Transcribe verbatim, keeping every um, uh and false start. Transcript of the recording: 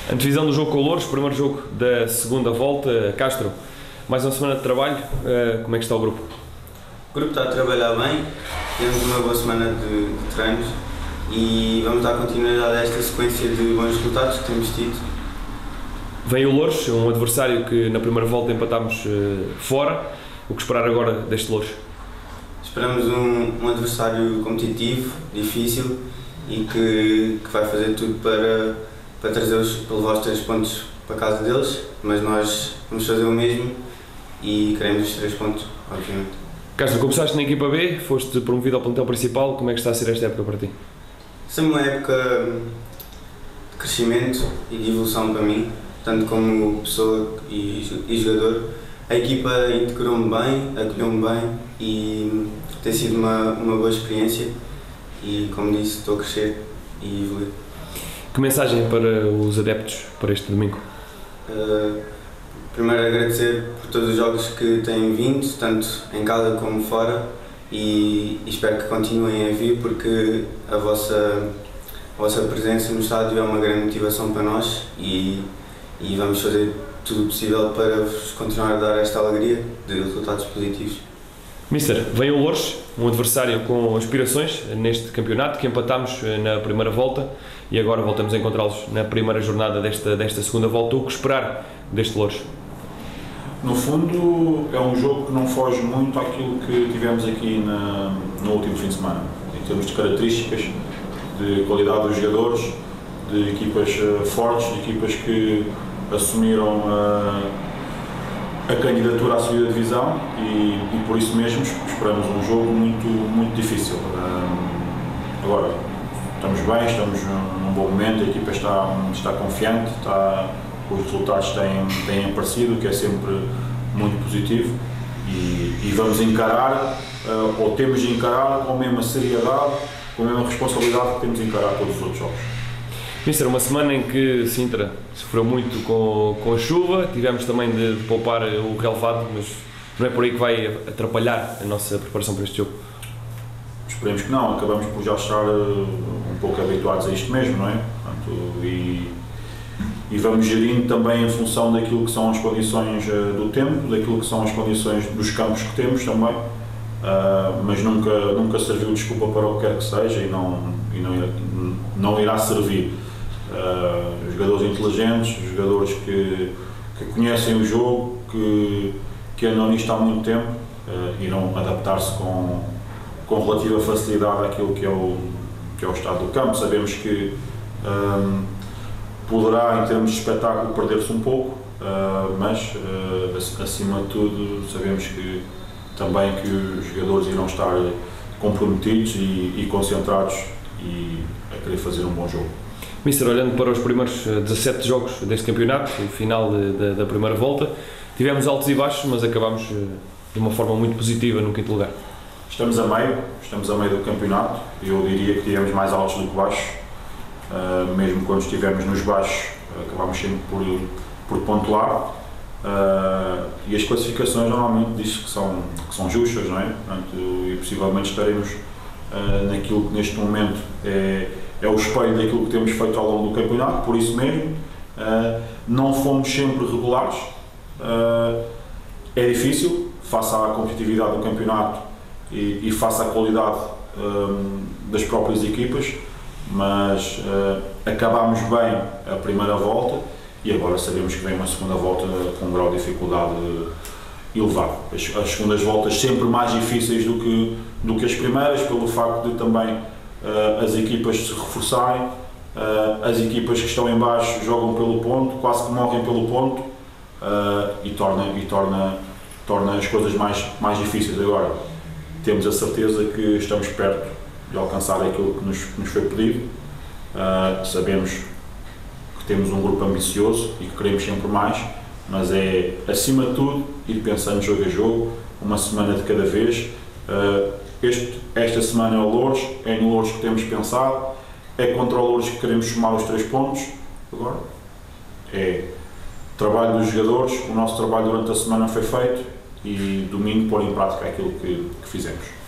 Antevisão do jogo com o Louros, primeiro jogo da segunda volta. Castro, mais uma semana de trabalho, como é que está o grupo? O grupo está a trabalhar bem, temos uma boa semana de, de treinos e vamos dar continuidade a esta sequência de bons resultados que temos tido. Vem o Louros, um adversário que na primeira volta empatámos uh, fora. O que esperar agora deste Louros? Esperamos um, um adversário competitivo, difícil e que, que vai fazer tudo para, para trazer-os, para levar os três pontos para casa deles, mas nós vamos fazer o mesmo e queremos os três pontos, obviamente. Castro, começaste na equipa B, foste promovido ao plantel principal, como é que está a ser esta época para ti? Esta é uma época de crescimento e de evolução para mim, tanto como pessoa e, e jogador. A equipa integrou-me bem, acolheu-me bem e tem sido uma, uma boa experiência e, como disse, estou a crescer e evoluir. Que mensagem para os adeptos para este domingo? Uh, primeiro agradecer por todos os jogos que têm vindo, tanto em casa como fora, e, e espero que continuem a vir porque a vossa, a vossa presença no estádio é uma grande motivação para nós e, e vamos fazer tudo o possível para vos continuar a dar esta alegria de resultados positivos. Mister, vem o Louros, um adversário com aspirações neste campeonato, que empatámos na primeira volta e agora voltamos a encontrá-los na primeira jornada desta, desta segunda volta. O que esperar deste Louros? No fundo, é um jogo que não foge muito àquilo que tivemos aqui na, no último fim de semana, em termos de características, de qualidade dos jogadores, de equipas fortes, de equipas que assumiram a, a candidatura à subida de divisão e, e por isso mesmo esperamos um jogo muito, muito difícil. Agora, estamos bem, estamos num bom momento, a equipa está, está confiante, está, os resultados têm, têm aparecido, o que é sempre muito positivo e, e vamos encarar, ou temos de encarar com a mesma seriedade, com a mesma responsabilidade que temos de encarar todos os outros jogos. Mister, uma semana em que Sintra sofreu muito com, com a chuva, tivemos também de, de poupar o relevado, mas não é por aí que vai atrapalhar a nossa preparação para este jogo? Esperemos que não, acabamos por já estar um pouco habituados a isto mesmo, não é? Portanto, e, e vamos gerindo também em função daquilo que são as condições do tempo, daquilo que são as condições dos campos que temos também, uh, mas nunca, nunca serviu desculpa para o que quer que seja e não, e não, irá, não irá servir. Uh, jogadores inteligentes, jogadores que, que conhecem o jogo, que, que andam nisto há muito tempo, uh, irão adaptar-se com, com relativa facilidade àquilo que é o, que é o estado do campo. Sabemos que um, poderá, em termos de espetáculo, perder-se um pouco, uh, mas uh, acima de tudo sabemos que também que os jogadores irão estar comprometidos e, e concentrados e a querer fazer um bom jogo. Mister, olhando para os primeiros dezassete jogos deste campeonato, o final de, de, da primeira volta, tivemos altos e baixos, mas acabámos de uma forma muito positiva no quinto lugar. Estamos a meio, estamos a meio do campeonato, eu diria que tivemos mais altos do que baixos, uh, mesmo quando estivemos nos baixos, acabámos sempre por, por pontuar, uh, e as classificações normalmente diz que são, que são justas, não é? Portanto, e possivelmente estaremos uh, naquilo que neste momento é é o espelho daquilo que temos feito ao longo do campeonato, por isso mesmo, uh, não fomos sempre regulares, uh, é difícil, face à competitividade do campeonato e, e face à qualidade um, das próprias equipas, mas uh, acabámos bem a primeira volta e agora sabemos que vem uma segunda volta com um grau de dificuldade elevado. As, as segundas voltas sempre mais difíceis do que, do que as primeiras, pelo facto de também Uh, as equipas se reforçarem, uh, as equipas que estão em baixo jogam pelo ponto, quase que morrem pelo ponto uh, e, torna, e torna, torna as coisas mais, mais difíceis. Agora, temos a certeza que estamos perto de alcançar aquilo que nos, que nos foi pedido, uh, sabemos que temos um grupo ambicioso e que queremos sempre mais, mas é, acima de tudo, ir pensando jogo a jogo, uma semana de cada vez. Uh, Este, esta semana é o Louros, é no Louros que temos pensado, é contra o Louros que queremos somar os três pontos. Agora, é trabalho dos jogadores, o nosso trabalho durante a semana foi feito e domingo pôr em prática aquilo que, que fizemos.